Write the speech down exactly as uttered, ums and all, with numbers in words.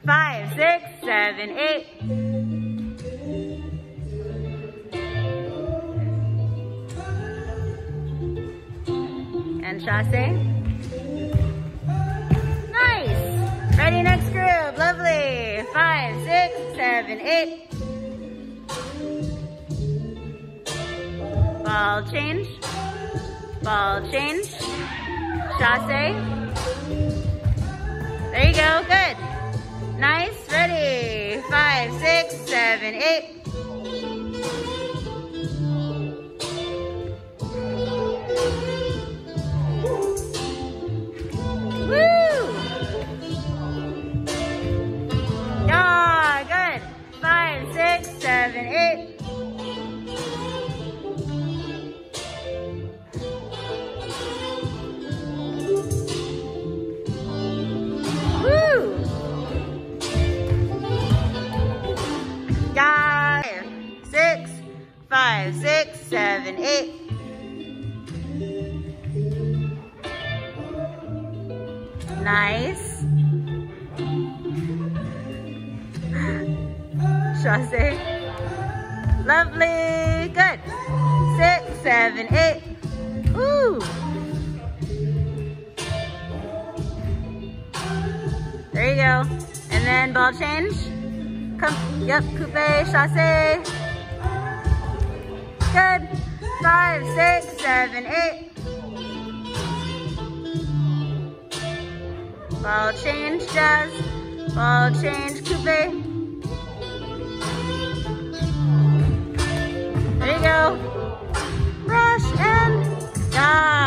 five, six, seven, eight. And chasse. Nice. Ready, next group. Lovely. Five, six, seven, eight. Ball change. Ball change. Chasse. There you go. Good. Nice. Ready. Five, six, seven, eight. Seven, eight. Woo! Five, six, five, six, seven, eight. Nice. Chasse. Lovely. Good. Six, seven, eight. Woo. There you go. And then ball change. Come. Yep. Coupe. Chasse. Good. Five, six, seven, eight. Ball change, Jazz. Ball change, coupe. There you go. Brush and die.